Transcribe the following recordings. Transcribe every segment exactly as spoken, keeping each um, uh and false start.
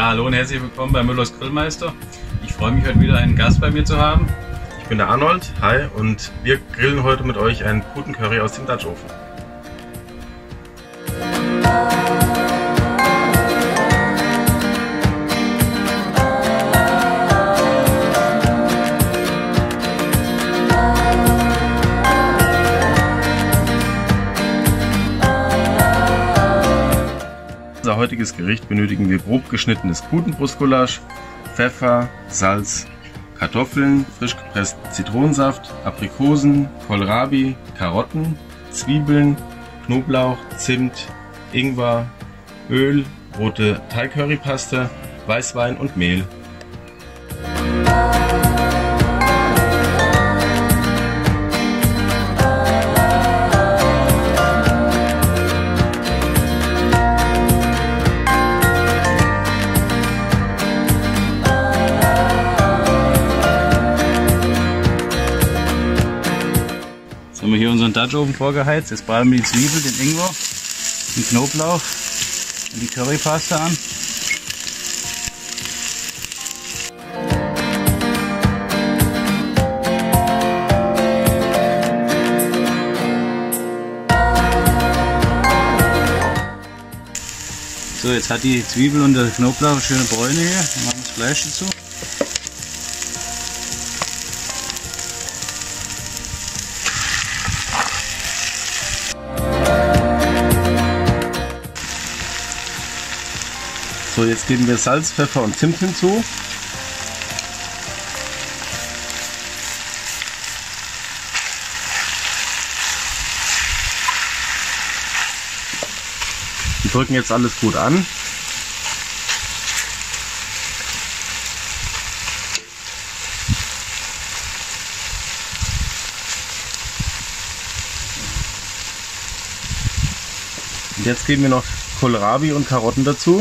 Ja, hallo und herzlich willkommen bei Müllers Grillmeister. Ich freue mich heute wieder einen Gast bei mir zu haben. Ich bin der Arnold, hi, und wir grillen heute mit euch einen guten Curry aus dem Dutch Ofen. Unser heutiges Gericht benötigen wir grob geschnittenes Putenbrustgulasch, Pfeffer, Salz, Kartoffeln, frisch gepressten Zitronensaft, Aprikosen, Kohlrabi, Karotten, Zwiebeln, Knoblauch, Zimt, Ingwer, Öl, rote Thai-Currypaste, Weißwein und Mehl. Jetzt haben wir hier unseren Dutch Ofen vorgeheizt. Jetzt braten wir die Zwiebel, den Ingwer, den Knoblauch und die Currypaste an. So, jetzt hat die Zwiebel und der Knoblauch schöne Bräune hier. Dann machen wir das Fleisch dazu. So, jetzt geben wir Salz, Pfeffer und Zimt hinzu. Wir drücken jetzt alles gut an. Und jetzt geben wir noch Kohlrabi und Karotten dazu.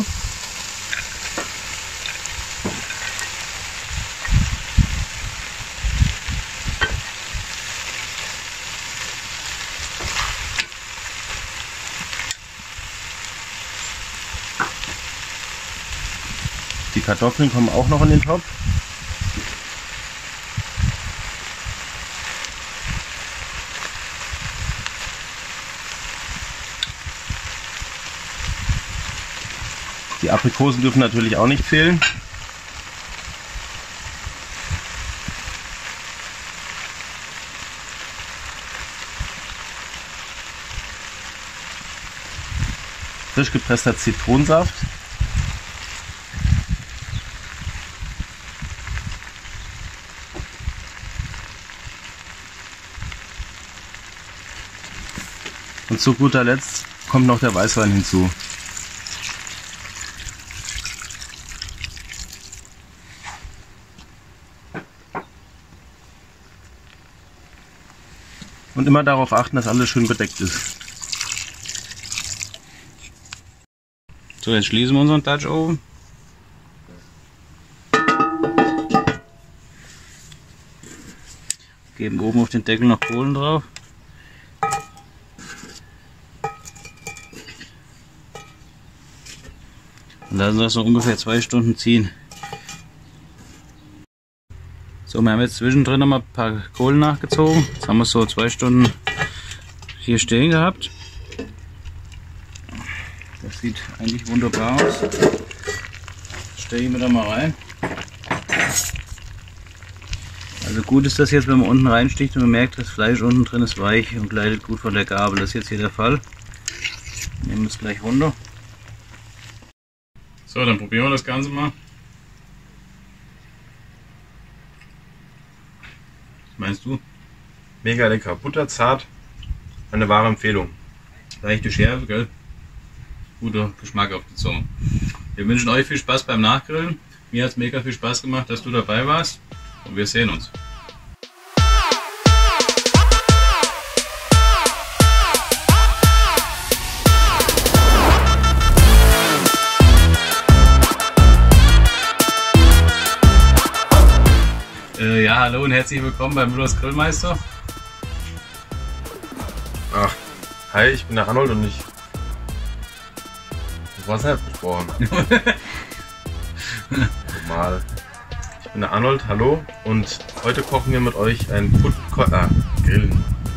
Die Kartoffeln kommen auch noch in den Topf. Die Aprikosen dürfen natürlich auch nicht fehlen. Frisch gepresster Zitronensaft. Und zu guter Letzt kommt noch der Weißwein hinzu. Und immer darauf achten, dass alles schön bedeckt ist. So, jetzt schließen wir unseren Dutch Ofen. Geben oben auf den Deckel noch Kohlen drauf. Und lassen das so ungefähr zwei Stunden ziehen. So, wir haben jetzt zwischendrin noch mal ein paar Kohlen nachgezogen. Jetzt haben wir so zwei Stunden hier stehen gehabt. Das sieht eigentlich wunderbar aus. Stelle ich mir da mal rein. Also gut ist das jetzt, wenn man unten reinsticht und man merkt, das Fleisch unten drin ist weich und gleitet gut von der Gabel. Das ist jetzt hier der Fall. Nehmen wir es gleich runter. So, dann probieren wir das Ganze mal. Was meinst du? Mega lecker, butterzart, eine wahre Empfehlung. Leichte Schärfe, gell? Guter Geschmack auf die Zunge. Wir wünschen euch viel Spaß beim Nachgrillen. Mir hat es mega viel Spaß gemacht, dass du dabei warst. Und wir sehen uns. Äh, ja, hallo und herzlich willkommen bei Müllers Grillmeister. Ach, hi, ich bin der Arnold und ich... Das war's nicht besprochen. Normal. Ich bin der Arnold, hallo. Und heute kochen wir mit euch ein Putten... Ah, Grillen.